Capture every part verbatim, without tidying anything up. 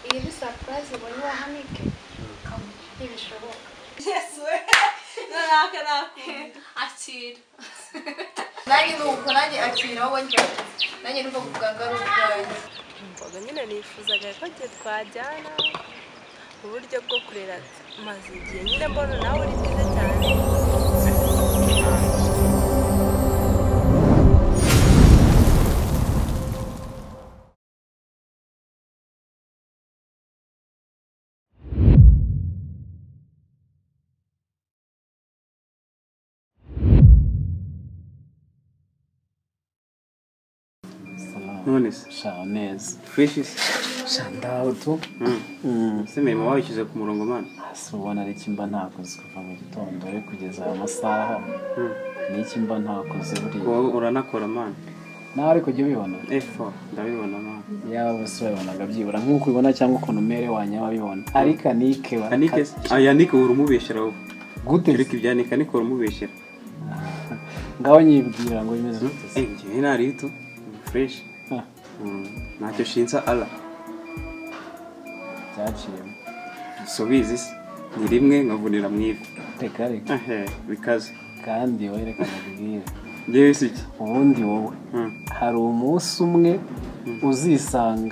iyi ni surprise ubonye wahanike ntibishoboka yesuwe nanaka nakunda akira nanjye nuko nanjye akira wowe njya nanjye numva kuganga ari ubwayo mboga nyine nifuzaga ko giye twajyana mu buryo bwo kurera maze igihe nyine mbona nawe uri byiza cyane Nones. Shawnez. Fishes. Shandaho tu. Mm. Sema mama wakize ku murongo man. Asubona ari kimba ntakoze kuva mu gitondo ari kugeza amasaha. Mm. Ni kimba ntakoze buri. Ko uranakora man. Na ari kujya ubibona. Efo, ndabibona man. Yaba se babonaga byibura nkuko ubibona cyangwa ukuntu mere wanya wabibona. Ariko Anike wa. Anike, aya Anike urumubeshera wowe. Gute reka ibyanika niko urumubeshera. Ngaho nyibwira ngo bimeze gute. Eh, ngiye nari tu. Fresh. Ntacyo shinza ala byaciyemo subizi ni rimwe nkavunira mwivu reka reka ehe bikaze kandi werekana bwira ngewe siki ubundi wowe hari umunsi umwe uzisanga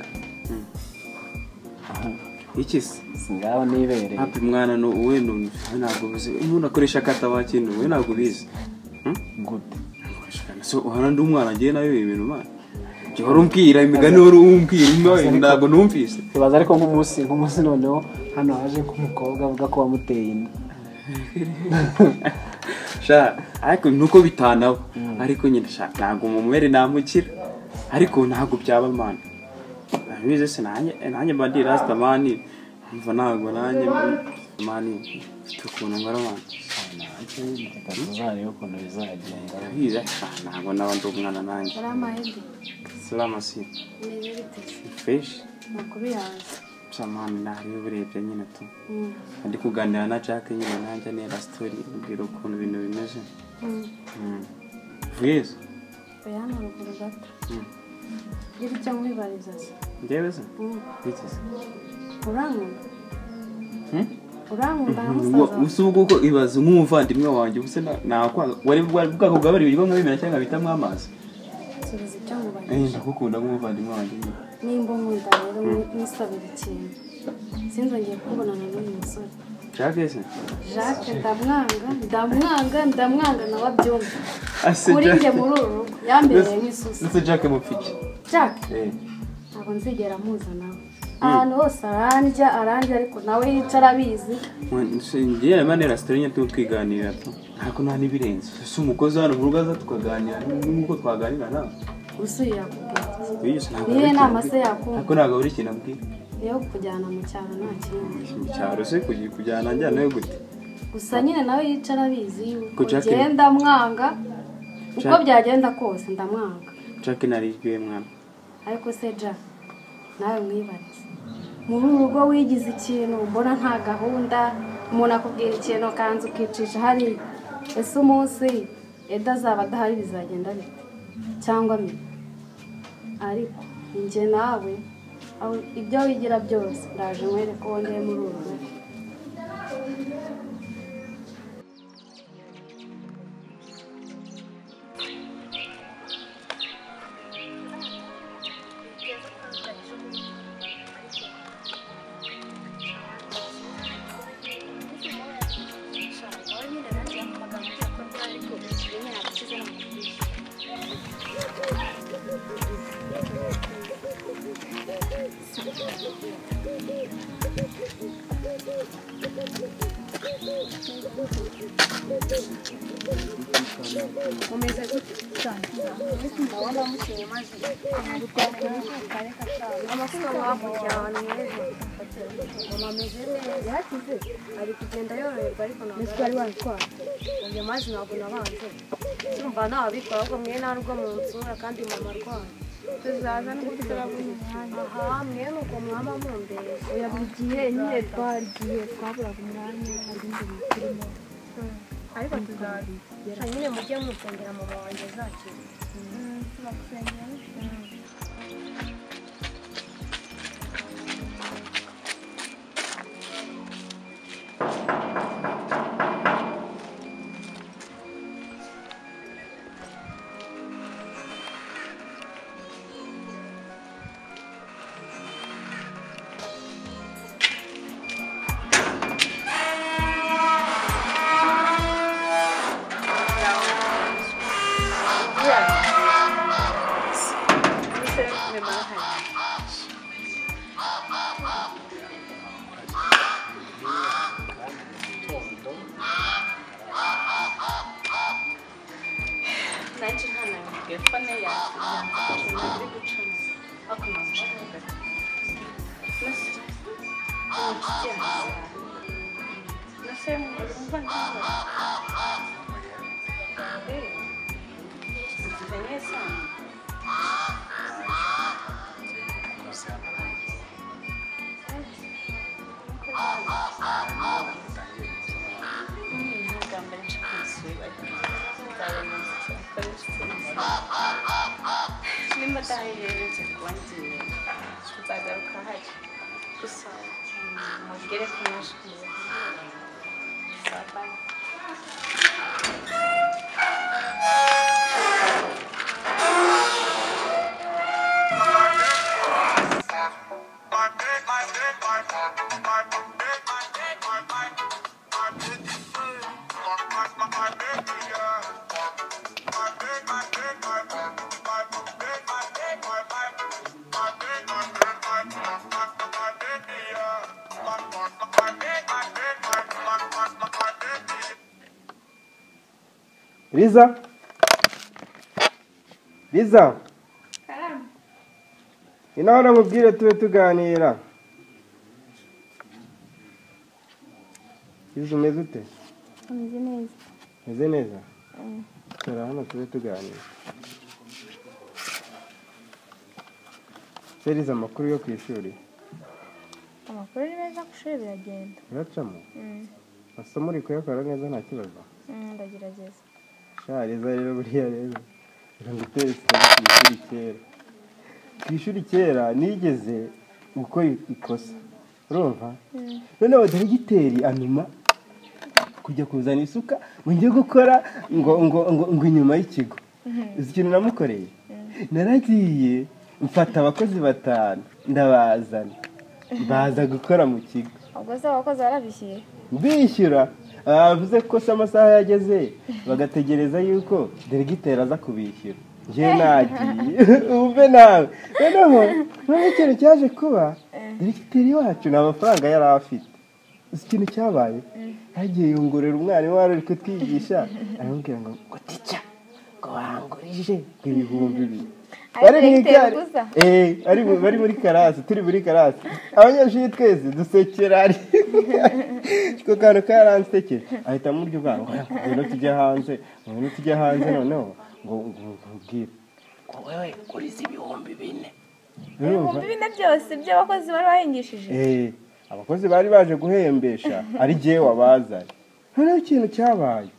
iki se singaho nibereye hapi mwana no we no ntabwo bizi umuntu akoresha kataba kintu we ntabwo bizi gute so uhana ndi umwana ngiye nayo ibintu mana Joro umbwira imigani wari umbwira ntabwo numvise. Kibaza ariko nk'umunsi nk'umunsi noneho hano haje kumukobwa avuga ko wamuteye inda. Sha ariko nuko bitanaho ariko nyine sha ntabwo mumere namukira ariko ntabwo byaba mana. Nabize se nanye nanye bandi rasta mani mva ntabwo nanye mani tukuntu ngara mana. Tuzari yo kono bizagenda. Bize ntabwo nabandi umwana nanye. Salama hindi. Salama si. Neze bitese. Fish. Nakubiyaza. Samani nari uburebye nyine tu. Mm. Ndi kuganira na Jack nyine nanje nera story ubwira ukuntu ibintu bimeze. Mm. Mm. Yes. Bayana ruguru gato. Mm. Giri cyo mwibariza se. Ndewe se? Mm. Bitse. Urangu. Hmm? Urangu ndamusaza. Usubuko ko ibaza nk'umuvandimwe wanjye ubuse nakwa wari bwako gabari ibiryo nkabimena cyangwa bitamwe amazi. Subiza cyo mubaye. Eh ndakukunda nk'umuvandimwe wanjye. Nimba nkunda rero nisabira ikintu. Sinzongeye kubonana n'uyu musore. Jacques se? Jacques ndamwanga, ndamwanga, ndamwanga nababyumva. Kuri nge muri uru yambereye nk'isusi. Nse Jacques mupfiki. Jacques? Eh. Ntabwo nzigera muza nawe. Ahantu hose arandya arandya ariko nawe yicara abizi. Ngiye manera story tu twiganira tu. Ntako nta nibirenze. Se umukozi hano mu rugaza tukaganira nk'uko twaganira nawe. Usubira kubwira. Niye nama se yakumva. Ntako naga uri kintu mbwira. Yo kujyana mu cyaro nta kintu. Mu cyaro se kugiye kujyana njyana yo gute? Gusa nyine nawe yicara abizi yuko genda mwanga. Uko byagenda kose ndamwanga. Jacques narijwe mwana. Ariko se Jack nawe mwibarize. Muri urugo wigize ikintu mbona nta gahunda umuntu akubwira ikintu kanzu ukicisha hari ese umunsi Eda azaba adahari bizagenda bite cyangwa mbi ariko njye nawe ibyo wigira byose ndaje nkwereke ko wongeye muri uru rugo. Umeze cyane ndabona mushye maze amafuka wamujyana neza amameze neza yakize ari kugenda yoroherwa ariko ntabwo ari witwara njye maze ntabwo nabanze urumva nabikora ahubwo mwe narwo mu nsura kandi mama arwaye tuzaza n'uturabona aha mwe nuko mwaba mumbere oya buri gihe nyine twagiye twaburaga umwanya hari ibindi bintu turimo ariko tuzabigera nyine mujye musengera mama wanjye azakira tubakusengera nimba atahirenze kuba ngiye nzagaruka hari gusa mugere ku mashini Liza Liza Karame. Inaona mubwire tube tuganira. Liza umeze ute? Umeze neza. Umeze neza? Tara hano tube tuganira. Seriza amakuru yo ku ishuri. Amakuru ni meza ku ishuri biragenda. Uracamo? Mm. Masomo uri kuyakora neza nta kibazo. Mm, ndagerageza. Shariza rero buriya rero. Nguteye ishuri kera. Ku ishuri kera nigeze gukora ikosa. Urumva? Mm. Noneho diregiteri anuma kujya kuzana isuka ngo njye gukora ngo ngo ngo, ngo inyuma y'ikigo. Izi kintu namukoreye. Naragiye mfata abakozi batanu ndabazana. Baza gukora mu kigo. Ubwo se abakozi barabishyira? Bishyura. Avuze ko se amasaha yageze bagategereza yuko diregiteri aza kubishyura. Je nagiye umve nawe. Noneho none ikintu cyaje kuba diregiteri wacu nta mafaranga yari afite. Ikintu cyabaye yagiye yungurira umwana wari uri kutwigisha aramubwira ngo ngo tica ngo wangurije ibihumbi bibiri. Bari muri karasi. Eh, ari bari muri karasi, turi muri karasi. Abanyeshuri twese dusekera ari. Kiko kantu karansekera. Ahita mu buryo bwangu, ngo tujya hanze, ngo tujya hanze noneho ngo ngubwire. Ko wewe urizi ibihumbi bine. Ibihumbi bine byose by'abakozi bari bahingishije? Eh, abakozi bari baje guhembesha ari giye wabazanye. Hano ikintu cyabaye.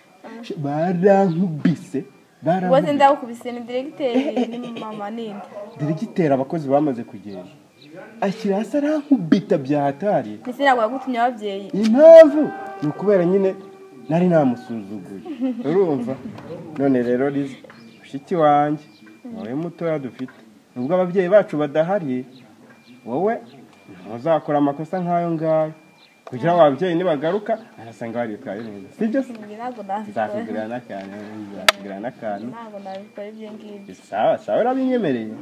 Barankubise. Ubwo ndakubise ni diregiteri ni mama ninde? Diregiteri abakozi bamaze kugenda. Ashyira hasi arankubita bya hatari. Ese ntabwo yagutumye ababyeyi? Impamvu ni ukubera nyine nari namusuzuguye. Urumva? None rero Liza mushiki wanjye wowe mutoya dufite. Nubwo ababyeyi bacu badahari wowe ntuzakora amakosa nk'ayo ngayo. Kugira ngo ababyeyi nibagaruka arasanga bari kayo neza. Sibyo se? Ntabwo nabikora. Nzakugirana n'akantu, nzakugirana n'akantu. Ntabwo nabikora ibyo ngibyo. Sawa, sawa urabinyemereye.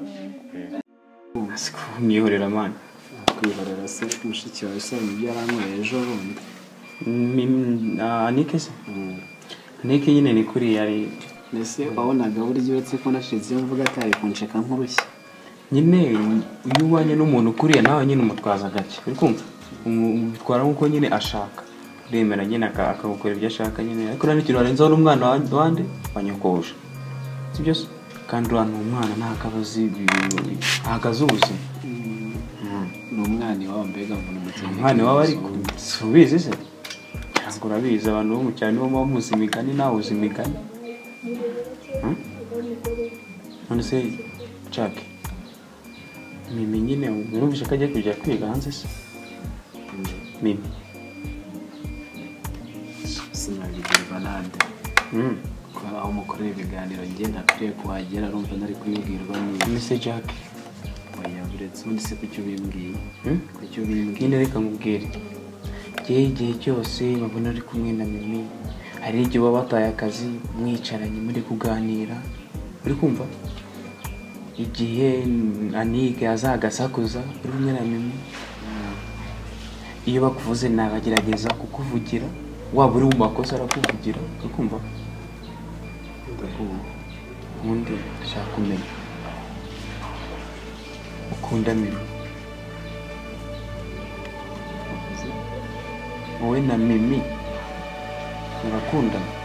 Siko mwihorera man. Kwihorera se mushiki wawe se ibyo yaranyweye ejo bundi. Anike se? Anike nyine ni kuri yari Nese wabonaga buryo uretse ko nashize iyo mvuga atari kunsheka nk'urushyi. nyine uyu ubanye n'umuntu ukuriye nawe nyine umutwaza gake. Uri kumva? Umutwara nkuko nyine ashaka. Uremera nyine akagukora ibyo ashaka nyine. Ariko nani kintu warenzaho n'umwana wande wanyokosha. Sibyo se? Kandi uriya umwana nta kabazi ahagaze ubuzima. Ni umwana iwabo mbega ngo ni umukene. Umwana iwabo ariko si ubizi se? Cyangwa urabizi abantu bo mu cyane bo bamuzi imigani nawe uzi imigani. None se Jack Mimi nyine urumvisha ko agiye kujya kwiga hanze se? Mimi sinabigirwa nande. Ko aho mukorera ibiganiro njye ntakwiye kuhagera arumva nari kuyibwirwa ni Mister Jack. Oya buretse undi se kucyo bimbwiye. Kucyo bimbwiye. Nyine reka mubwire. Gihe igihe cyose mabona ari kumwe na Mimi. Hari igihe baba bataye akazi mwicaranye muri kuganira. Uri kumva? Igihe Anike azagasakuza uri kumwe na Mimi. Iyo bakuvuze nabagerageza kukuvugira. Waba uri mu makosa arakuvugira. Uri kumva? Undi ndashaka kumenya. Ukunda Mimi? wowe na Mimi murakundana